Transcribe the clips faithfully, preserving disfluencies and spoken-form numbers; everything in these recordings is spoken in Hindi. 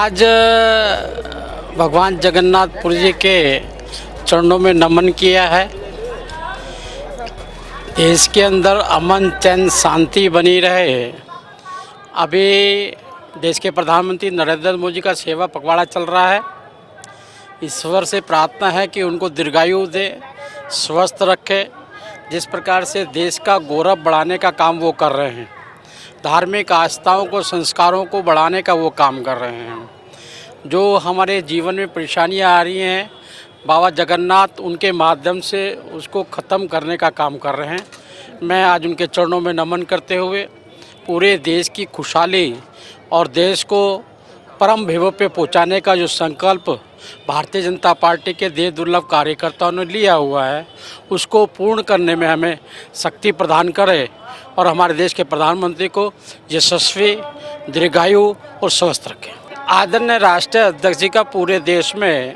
आज भगवान जगन्नाथपुरी जी के चरणों में नमन किया है। देश के अंदर अमन चैन शांति बनी रहे। अभी देश के प्रधानमंत्री नरेंद्र मोदी का सेवा पखवाड़ा चल रहा है। ईश्वर से प्रार्थना है कि उनको दीर्घायु दे, स्वस्थ रखे। जिस प्रकार से देश का गौरव बढ़ाने का काम वो कर रहे हैं, धार्मिक आस्थाओं को, संस्कारों को बढ़ाने का वो काम कर रहे हैं। जो हमारे जीवन में परेशानियां आ रही हैं, बाबा जगन्नाथ उनके माध्यम से उसको ख़त्म करने का काम कर रहे हैं। मैं आज उनके चरणों में नमन करते हुए पूरे देश की खुशहाली और देश को परम वैभव पे पहुंचाने का जो संकल्प भारतीय जनता पार्टी के देश दुर्लभ कार्यकर्ताओं ने लिया हुआ है, उसको पूर्ण करने में हमें शक्ति प्रदान करे और हमारे देश के प्रधानमंत्री को यशस्वी, दीर्घायु और स्वस्थ रखें। आदरणीय राष्ट्रीय अध्यक्ष जी का पूरे देश में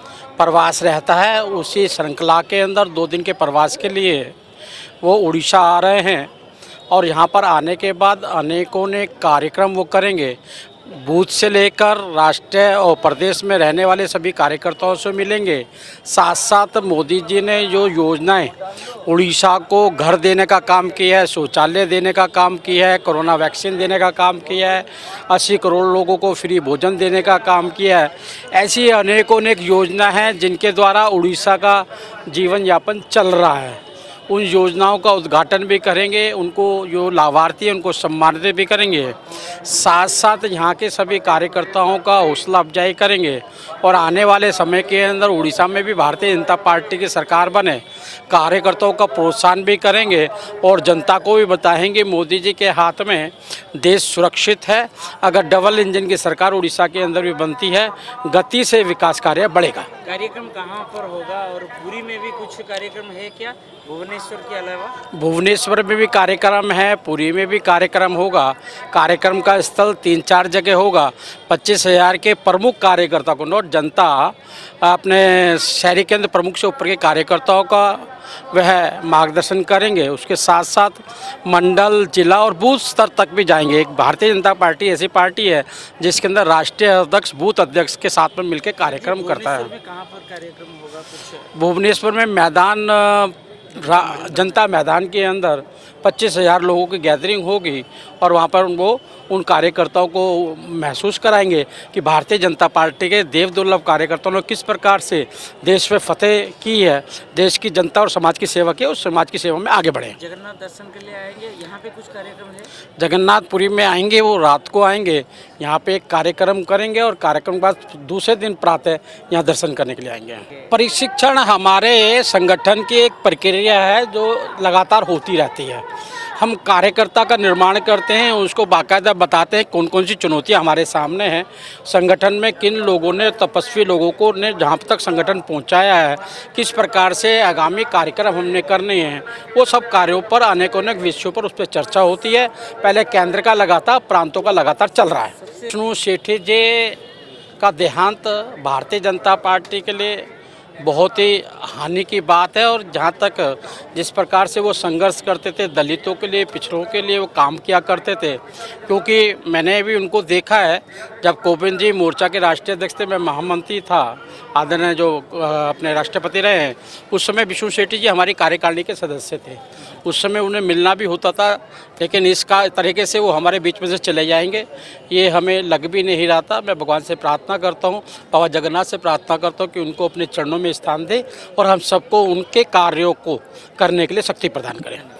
प्रवास रहता है। उसी श्रृंखला के अंदर दो दिन के प्रवास के लिए वो उड़ीसा आ रहे हैं और यहाँ पर आने के बाद अनेकों ने कार्यक्रम वो करेंगे। बूथ से लेकर राष्ट्रीय और प्रदेश में रहने वाले सभी कार्यकर्ताओं से मिलेंगे। साथ साथ मोदी जी ने जो योजनाएं उड़ीसा को घर देने का काम किया है, शौचालय देने का काम किया है, कोरोना वैक्सीन देने का काम किया है, अस्सी करोड़ लोगों को फ्री भोजन देने का काम किया है, ऐसी अनेकों अनेक योजना हैं जिनके द्वारा उड़ीसा का जीवन यापन चल रहा है। उन योजनाओं का उद्घाटन भी करेंगे, उनको जो लाभार्थी हैं उनको सम्मानित भी करेंगे। साथ साथ यहाँ के सभी कार्यकर्ताओं का हौसला अफजाई करेंगे और आने वाले समय के अंदर उड़ीसा में भी भारतीय जनता पार्टी की सरकार बने। कार्यकर्ताओं का प्रोत्साहन भी करेंगे और जनता को भी बताएंगे मोदी जी के हाथ में देश सुरक्षित है। अगर डबल इंजन की सरकार उड़ीसा के अंदर भी बनती है, गति से विकास कार्य बढ़ेगा। कार्यक्रम कहाँ पर होगा और पुरी में भी कुछ कार्यक्रम है क्या, भुवनेश्वर के अलावा? भुवनेश्वर में भी कार्यक्रम है, पुरी में भी कार्यक्रम होगा। कार्यक्रम का स्थल तीन चार जगह होगा। पच्चीस हजार के प्रमुख कार्यकर्ता को, नोट जनता, अपने शहरी केंद्र प्रमुख से ऊपर के कार्यकर्ताओं का वह मार्गदर्शन करेंगे। उसके साथ साथ मंडल, जिला और बूथ स्तर तक भी जाएंगे। एक भारतीय जनता पार्टी ऐसी पार्टी है जिसके अंदर राष्ट्रीय अध्यक्ष बूथ अध्यक्ष के साथ में मिलकर कार्यक्रम करता है। कहाँ पर कार्यक्रम होगा कुछ? भुवनेश्वर में मैदान, जनता मैदान के अंदर पच्चीस हज़ार लोगों की गैदरिंग होगी और वहाँ पर उनको उन कार्यकर्ताओं को महसूस कराएंगे कि भारतीय जनता पार्टी के देव दुर्लभ कार्यकर्ताओं ने किस प्रकार से देश पे फतेह की है, देश की जनता और समाज की सेवा की, उस समाज की सेवा में आगे बढ़े। जगन्नाथ दर्शन के लिए आएंगे, यहाँ पे कुछ कार्यक्रम है? जगन्नाथपुरी में आएंगे, वो रात को आएंगे, यहाँ पे एक कार्यक्रम करेंगे और कार्यक्रम के बाद दूसरे दिन प्रातः यहाँ दर्शन करने के लिए आएंगे। प्रशिक्षण हमारे संगठन की एक प्रक्रिया है जो लगातार होती रहती है। हम कार्यकर्ता का निर्माण करते हैं, उसको बाकायदा बताते हैं कौन कौन सी चुनौतियां हमारे सामने हैं, संगठन में किन लोगों ने, तपस्वी लोगों को ने जहां तक संगठन पहुंचाया है, किस प्रकार से आगामी कार्यक्रम हमने करने हैं, वो सब कार्यों पर अनेकों अनेक विषयों पर उस पर चर्चा होती है। पहले केंद्र का लगातार, प्रांतों का लगातार चल रहा है। विष्णु सेठी जी का देहांत भारतीय जनता पार्टी के लिए बहुत ही हानि की बात है और जहाँ तक जिस प्रकार से वो संघर्ष करते थे दलितों के लिए, पिछड़ों के लिए वो काम किया करते थे, क्योंकि मैंने भी उनको देखा है जब कोविंद जी मोर्चा के राष्ट्रीय अध्यक्ष थे, मैं महामंत्री था, आदरणीय जो अपने राष्ट्रपति रहे हैं, उस समय विष्णु सेठी जी हमारी कार्यकारिणी के सदस्य थे। उस समय उन्हें मिलना भी होता था, लेकिन इस का तरीके से वो हमारे बीच में से चले जाएंगे, ये हमें लग भी नहीं रहा था। मैं भगवान से प्रार्थना करता हूँ, बाबा जगन्नाथ से प्रार्थना करता हूँ कि उनको अपने चरणों में स्थान दे और हम सबको उनके कार्यों को करने के लिए शक्ति प्रदान करें।